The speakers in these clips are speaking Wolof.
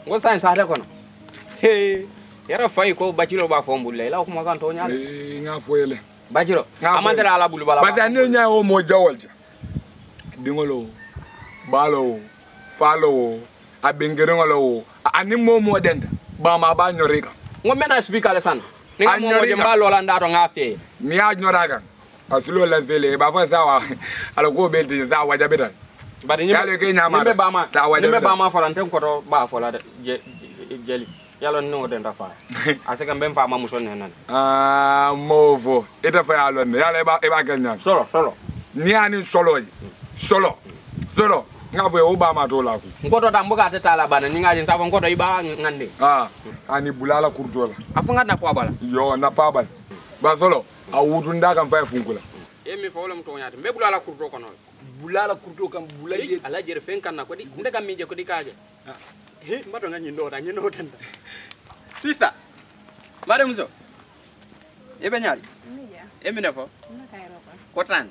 ngo science ade kono he yara fay ko bacilo ba fo mbulle la ko ma kan to nyaal nga foyele bacilo amandela ala bulu bala ba ne nya o mo jawolja dingolo balo falo abengero ani mo denda ba ma ba nyorika ngo mena speaker le san ni mo je mbalo la ndato nga fe mi a nyoraga asulo la vele ba fa sawa ala ko be de za waja bedan bari nyimbe ke nyama nyimbe ba ma nyimbe ba ma folan ten ko to ba fola de jeli yalo no den rafa aseka mbem fa ma muso nenan movo ita fa yalo ne yalo e ba ganyan solo ni ani solo nga fo o ba ma to la ku ngoto da mbuga te tala bana ni ngaji safo ngoto iba ngande ani bulala kurtola afunga na kwa bala yo na pa bal ba solo a wudu ndaka fa funkula mi fa wala mto nyaata me bulala kurto kono bulala kurto kam bulaye ala jere fen kan na ko di ndega minje ko di kaje he mbato nga nyindo tan sister madam so ebe nyaari emi ne fo ko tan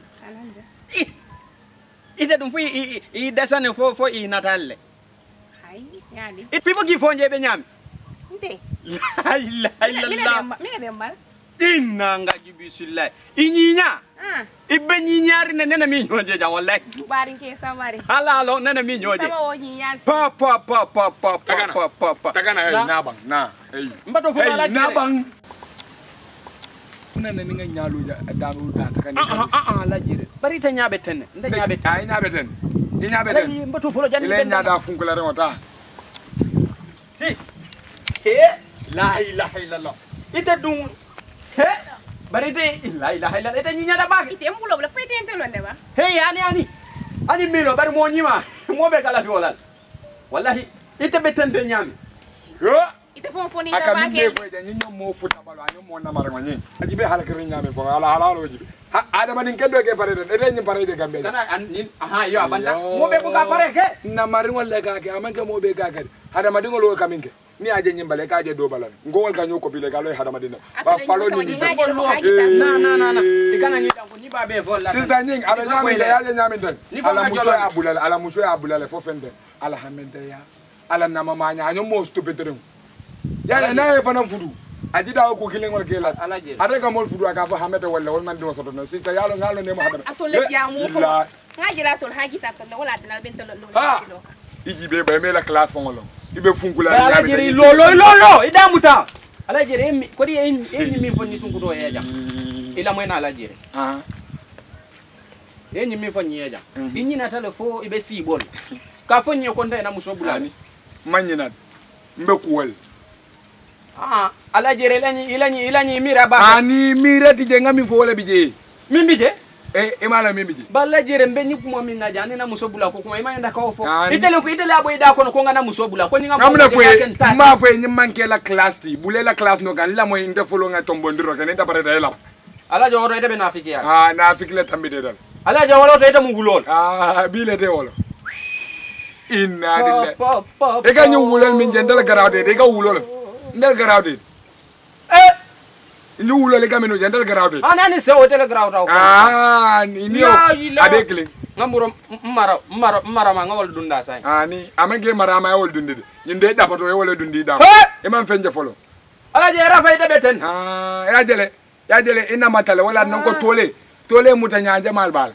ite dum fu i desane fo i natalle hay yani it people give fonje be nyami nte la ilaha illallah mina be mbal inna ngaji bisillah inyinya ibe nyinyari ne nena mi nyoje ja wallahi barin ke samari halalo nena mi nyoje sama o nyinya pa tagana na bang na mbato fo ala na bang nana ni nga nyaalu daanu da tagana la jere bari ta nyaabe ten nda nyaabe ay nyaabe ten ni nyaabe ten mbato fo lo jani ile nyaada funkula rewata si he la ilaha illallah ite dum he bari te la ilaha illallah ite nyinya da bag ite mbulo la fete ente lo ndeba he ani milo bari mo nyima mo be kala fi walal wallahi ite beten de nyami yo ite fo ni aka ta min be fo de nyinyo mo futa balo anyo mo na mara ngani ajibe halakiri nyame ko ala halalo jibe adama din kendo ke pare de ete nyi pare de gambe kana an yo abanda mo be buga pare ke na mari ngolle ka ke amanke mo be ga ke adama din ngolo kaminke ni aje nyimbale ka aje do balal ngol ka nyoko bile ga lo adama din ba falo ni na ikana nyi danko ni ba be fo la sister nying abe nyame de ya nyame den ala muso ya bulale fo fende ala hamende ya ala na mama nya anyo mo stupid den ya na e fana fudu ajida ko kilengol kela ade ka mol fudu aka fo hamete wala wol man do soto no sister yalo ngalo ne mo hadama atole ya mo fo ngajira tol hagita tol wala tan ben tol lo ijibe ba me la classe fo ngolo ibe funkula ala jeri lolo idamuta ala jeri ko di enyi mi fonni sunkuto yeja ila moyna ala jeri enyi mi fonni yeja inyi na telefo ibe sibol ka fonni ko ndena musobulani manyina mbe kuwal ala jeri ilani mira ba ani mira ti je ngami fo wala bije min bije mala min bije balla jere mbe ni kuma min na jani na musobula ko kuma ima nda ka ofo itele abo ida ko ko ngana musobula ko nyinga ngamna fo ma fo nyi manke la classe ti bule la classe no gan la moy nte folo nga tombondiro kan nta pare dayla ala joro ite be nafiki ya nafiki le tambi de dal ala joro to ite mugulol bile te wolo inna lillahi e ga ñu wulal min jendal garawde de ga wulol ndel garawde ni wulol ga meno jendal garawde anani se hotel garawta ni yo abe kling ngamuro mara ma ngawol dunda say ni amage mara ma wol dundi ñun de dapato e wala dundi da e man fenje folo ala je rafa ite beten ya jele ina matale wala non ko tole mutanya jamal bal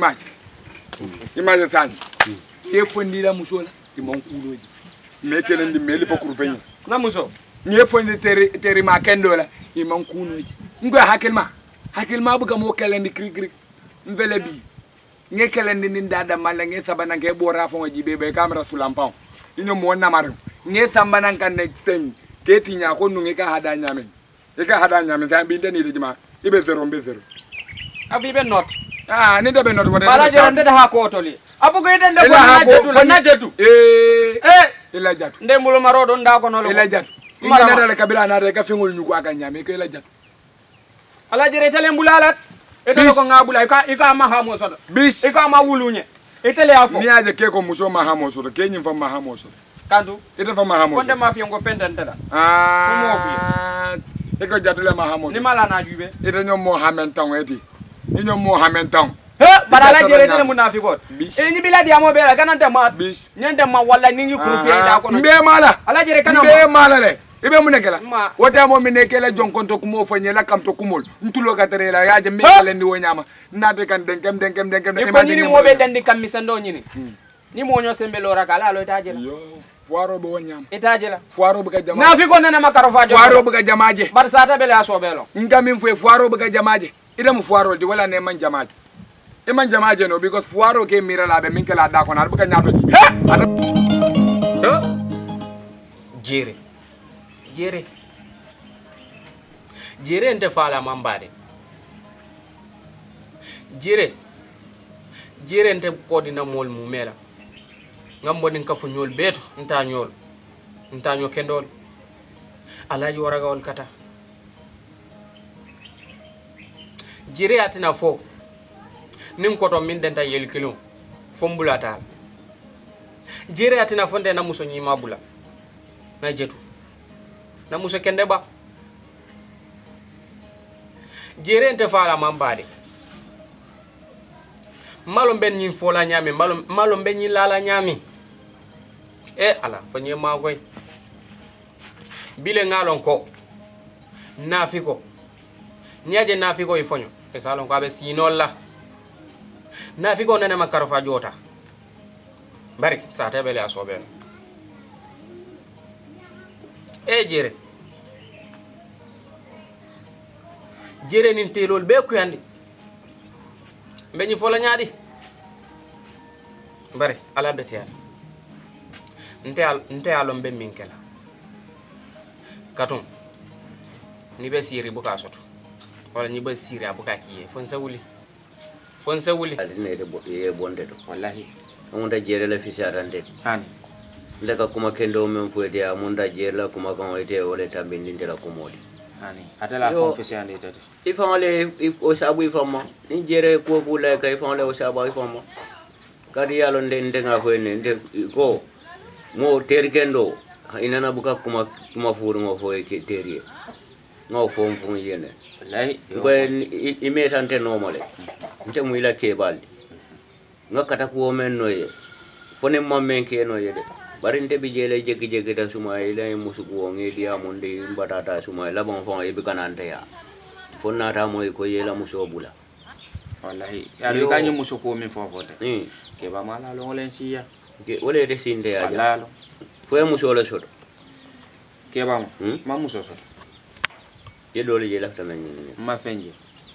image san e fondi la musola e mon kuloji me kelen di meli pokuru penyi na muso ñe fondi teri ma kendo la e mon kunoji ngoy hakilma bu gamo kelen di krik mvele bi nge kelen di ndada mala nge sabana nge bora fo jibe be camera sulampam inyo mo na mar nge sambana kan ne ten ke tinya ko nu nge ka hada nyame sa bi ndeni dima ibe zero abi be not ni da be not wala bala jere ha ko toli abu ko ite nde ko na jetu ila jatu nde mulo maro don da ko no ila jatu ina dale kabila na de ka fingol nyugo aka nyame ko ila jatu ala jere tele mbulalat etele ko ngabula ika ma ha mo sodo bis ika ma wulunye etele afo ni aje ke ko muso ma ha mo sodo ke nyim fa ma ha mo sodo kandu ite fa ma ha mo konde ma fi ngo fendante da mo fi e ko jatu le ma ha mo ni mala na jube ite nyom mo ha men tan eti ni nyom mo ha men tan bara la jere tele munafiqot e ni bila diamo be la kanante ma nyande ma walla ni ngi kuru da ko mbe mala ala jere kana mbe mala le ibe mu nekela wota mo mi nekela jonkonto ko mo fanye la kam to kumol ntulo ka tere la yaaje me kala ndi wonyama nate kan denkem e ko ni mo be dandi kam mi sando nyini ni mo nyo sembe lora kala lo tajela yo foiro be wonyama itajela foiro be ka jama nafiqo nana makaro fajo foiro be ka jamaaje bar sata bele asobelo ngam fo foiro be ka jamaaje ida mu foiro di wala ne man jamaaje e man jamaaje no because foiro ke mira la be min kala da ko na be ka nyaato jere jere nte fala mambade jere nte kodina mol mumela ngambo nin kafu nyol beto nta nyo kendol alaji waraga wal kata jere atina fo nin koto min denta yel kilo fombulata jere atina fonde na muso nyima bula na jetu na muso kende ba jere nte fala mambade malo ben nyin fola nyami malo ben nyin lala nyami ala fanye magoy bile ngalon ko nafiko niaje nafiko ifonyo e salon ko abe sinolla nafiko nene makaro fa jota bari sa tebele asobe jere nin telol be ko yandi beñi fola ñaadi bari ala betiyata nte alon be min kela katum ni be siri buka soto wala ni be siri abuka kiye fon sawuli adine de bonde to wallahi on da jere la fisarande hani ndaka kuma kendo men fuete amunda jere la kuma kan ite wala tambindinte la kumodi hani atala fon fisande tati ifamale o sabu ifama ni jere ko bula kay ifamale o sabu ifama kadi yalo ndende nga fo nde ko mo terkendo inana buka kuma furu ngo fo terie ngo fo mfu yene wallahi ko imetante normale nte mu ila kebal ngakata ko men noye fone mammen ke noye de bari nte bi jele jegi da suma ila musugo ngedi amonde mbatata suma la bon fon e bi kanante ya fonna ta moy ko yela muso bula wallahi yalo kanyi muso ko min fofote ke ba mala lo len siya ke wole de sinde ya lalo fo muso la soto ke ba ma muso soto ye dole je lafta men ma fenje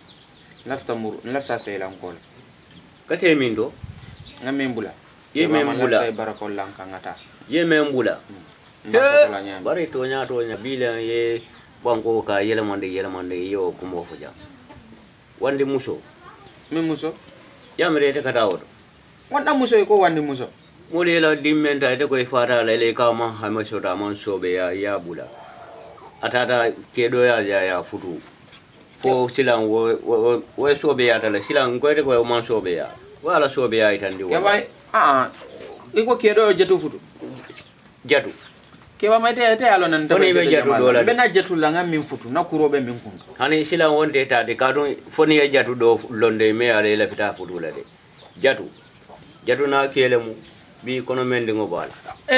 lafta sey lan ko ka se min do ngamen bula ye men bula lafta barakol lan kangata ye men bula bari to nya bilan ye banko ka yelamande yo kumo fo jam wande muso min muso yamre te kata wodo wanda muso ko wandi muso mole la dimmenta te ko fara la le ka ma ha ma soda man sobe ya bula atata kedo ya futu fo silan wo sobe ya tala silan ko te ko man sobe ya wala sobe ya itandi wo ya bay iko kedo jetu futu jatu ke ba mai te alo nan foni be jatu dola be na jetu la ngam min futu na kurobe min kundu hani silan wonte ta de ka don foni ya jatu do londe me ale la fita futu la de jatu na kelemu bi kono mende ngo bala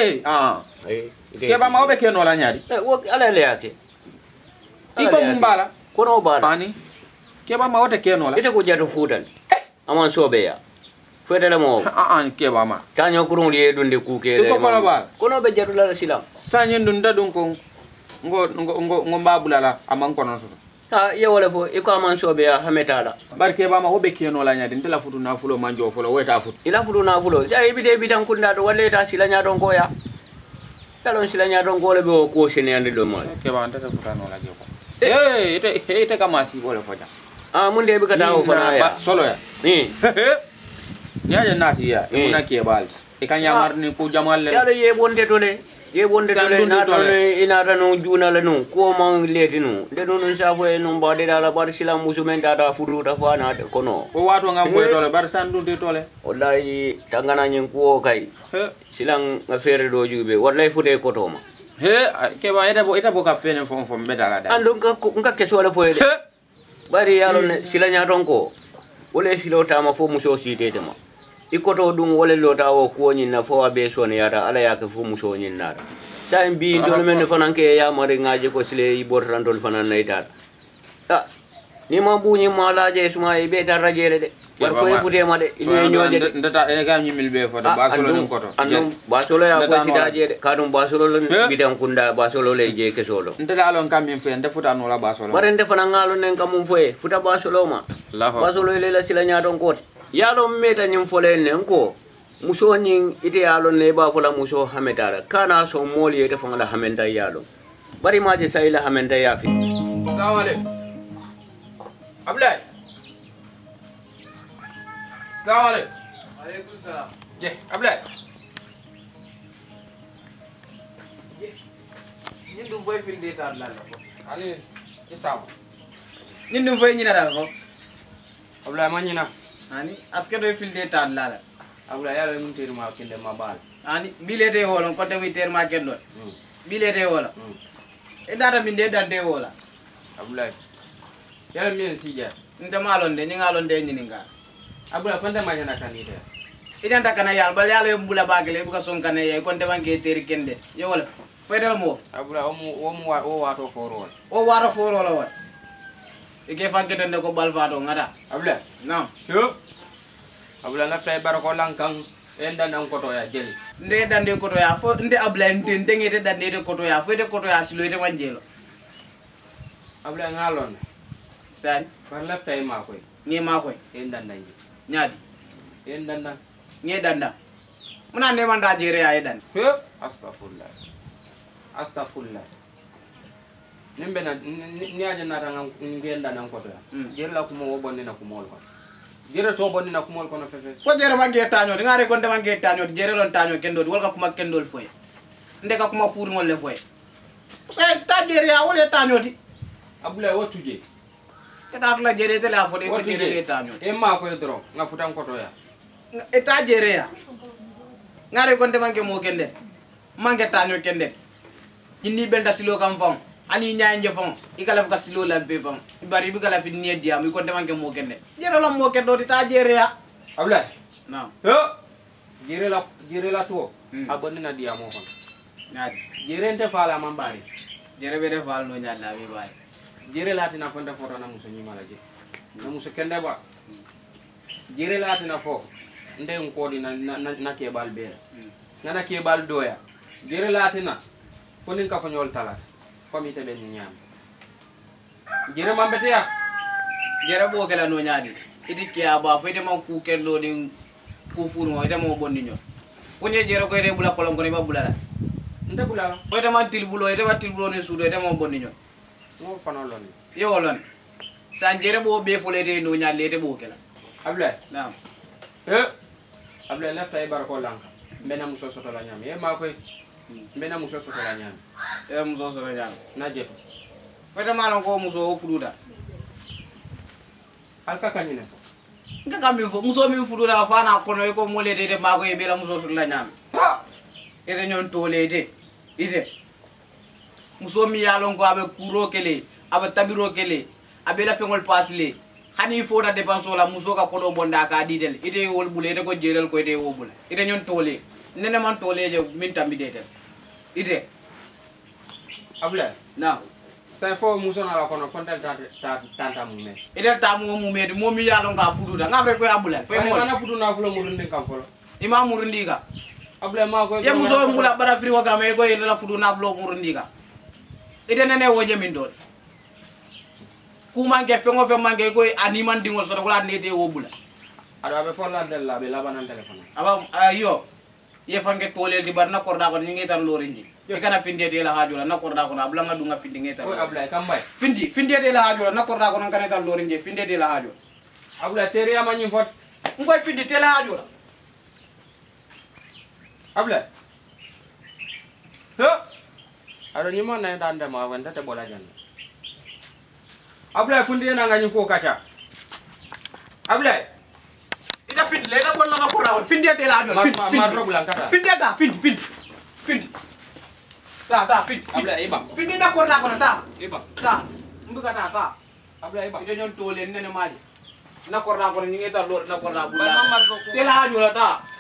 ke ba ma obe ke no la nyaadi wo ala le yake iko mumbala kono bala ani ke ba ma wote ke no la ite ko jatu futan aman sobe ya fetele mo ke ba ma kanyo kurun liye dunde ku ke ko kono bala kono be jatu la silam sanyen dun dadun ko ngo mbabula la aman kono so ye wala fo e ko aman sobe ya hametala barke ba ma obe ke no la nyaadi ndela futu na fulo manjo fulo weta futu ila futu na fulo sa ibite bitan kunda do wala ta silanya don ko ya talon silanya don ko le be ko sene ande do mal ke ba ndata futa no la je ko ite kama si bole foja mun de bi ka dawo fana ya solo ya ni ya nati ya una ke balti e kan yamar ni ko jamal le ya le ye bonde to le na to le ina ta no juna le no ko man leti no de no non safo e no bade dala bar sila musumen data fudu ta fana ko no ko wato ngam boy tole bar sandu de tole wallahi tangana nyen ko kay silang affaire do jube wallahi fude ko to ma ke ba ita bo ka fene fon be dala da andon ka ke so la fo bari yalo ne silanya ton ko wole silota ma fo muso sitete ma ikoto dum wole lota o ko nyina fo abe sone yara ala yake fo muso nyina sa mbi dol men fananke ya mari ngaje ko sile i bortan dol fanan nayta ni ma buñi ma laaje suma e be tar rajele de war fo fute ma de ni ñoje ndata e gam nyimil be fo de basolo nim koto andum basolo ya fo sidaje de kadum basolo lo bidan kunda basolo le je kesolo ndata alon kam min fe ndefuta no la basolo bare nde fana ngalo nen kam fo e futa basolo ma basolo le la sila nya don kote yalo meta nyim fole nen ko muso nyin ite yalo ne ba fola muso hametara kana so moli ite fanga la hamenta yalo bari ma je sayla hamenta yafi assalamu alaikum Ablay. Assalamu alaikum. Alaikum salam. Je, Ablay. Je. Ñin dum foy fil de tar la ko. Ani isam. Ñin dum foy ñina dal ko. Ablay ma ñina. Ani aske do fil de tar la. Ablay yalla mun tiru ma kinde ma bal. Ani bilete wolon ko tammi ter ma kendo. Bilete wola. E data min de dande wola. Ablay. Yalla min sija. Nte malon de ñinga lon de ñininga. Ablay fanta ma ñana kanite. Idan takana yal bal yalla mbula bagale bu ka son kana ye kon deman ke ter kende. Yo wala fedal mo. Ablay o wato foro. O waro foro la wat. Ike fankete ne ko bal faado ngata. Ablay. Naam. Yo. Ablay la tay barako lankang enda nan koto ya jeli. Nde dande koto ya fo nde Ablay nte ngete dande de koto ya fo de koto ya silo ite manjelo. Ablay ngalon. Sani Par lafta e makoy. ngi makoy En dandaji. nyaadi En danda. ngi danda muna ne manda jere ya dan He? Astaghfirullah. Astaghfirullah. Nimbe na ni aje na tanga ngenda nan koto ya. Jere la kuma wobonni na kumol ko. Jere to bonni na kumol ko no fefe. fo jere bangi taño de ngare kon de bangi taño jere lon taño kendo wol ka kuma kendol foy ndeka kuma fuuri ngol le foy sa ta jere ya wole taño di Abulay wotuje. kata la jere de la fo de ko jere de taño E ma ko dro nga futan koto ya. e ta jere ya ngare kon de bangi mo kende mangi taño kende inni benda silo kam fam ani nyaanje fam ikala ka silo la be fam bari bi kala fi nie dia mi kon de bangi mo kende jere la mo kendo di ta jere ya Abulay. naam He? Jere la to. Abonni na dia mo kon. nyaadi Jere nte fala mambari. jere be de fal no nyaalla bi bay Jere lati na fonda foto na muso nyima la je. Na muso kende ba. Jere lati na fo. Nde nkodi na kebal be. Na kebal doya. Jere lati na. Fonin ka fanyol tala. Komi te ben nyam. Jere mambete ya. jere bo kala no nyaadi idi kiya ba fo ite man ku kendo din ku furu mo ite mo bonni nyo fonye jere ko ite bula kolon ko ni ba bula la Nte bulala. fo ite man tilbulo ni sudo ite mo bonni nyo Mo fanolon. yo lon san jere bo be fo le de no nyaale ite bo kala Abulay. naam Abulay lefta e barko lanka. Mbena muso soto la nyam. E ma koy. Mbena muso soto la nyam. e mo so nyaal Na jeto. fo ite man ko muso o fududa Alka kanyine fo. nga kam mi fo muso mi fududa fa na kono ko mo le de ma ko e be la muso so la nyaam Ha! ite nyon to le de ite muso mi yalon ko abe kuro kele abe tabiro kele abe la fengol pasle hani fo da dépense la muso ka kodo bonda ka didel ite wol bule ite ko jerel ko ite wo bule ite nyon tole nene man tole je min tambi dete ite Abulay. na Sai fo muso na la kono fontel tanta mu me. ite ta mo mu medi mo mi yalon ka fududa ngabre ko abula fe Fay mo mana fudu na fulo murundin kam folo. imam murundika Abulay ma ko. ye muso mbula bara firi waga me ko ite la fudu na flo murundika ite nene woje min dol ku manke fengo fe manke ko animan dingol so wala ne de wo bula Ada be fola del la be labanan telephone. aba ayo ye fange tole di barna korda ko ni ngetar lorinji e kana finde de la hajula na korda ko na blanga dunga finde ngetar O Abulay kam bay. finde de la hajula na korda ko non kana tar lorinji finde de la hajula Abulay tere ama nyim fot. ngoy finde de la hajula Abulay. He? Ado nyima na ndanda ma wanda te bola jan. Abulay fundi na ngani ko kacha. Abulay. ida finde le da bonna na korda ko finde de la hajula Ma roblan kata. finde da finde ta finde Abulay iba. finde da korda ko ta Iba. ta mbuka ta Abulay iba. ida nyon tole nene maji na korda ko ni ngeta lo na korda bu Ba la mamar ko. te la ñu la ta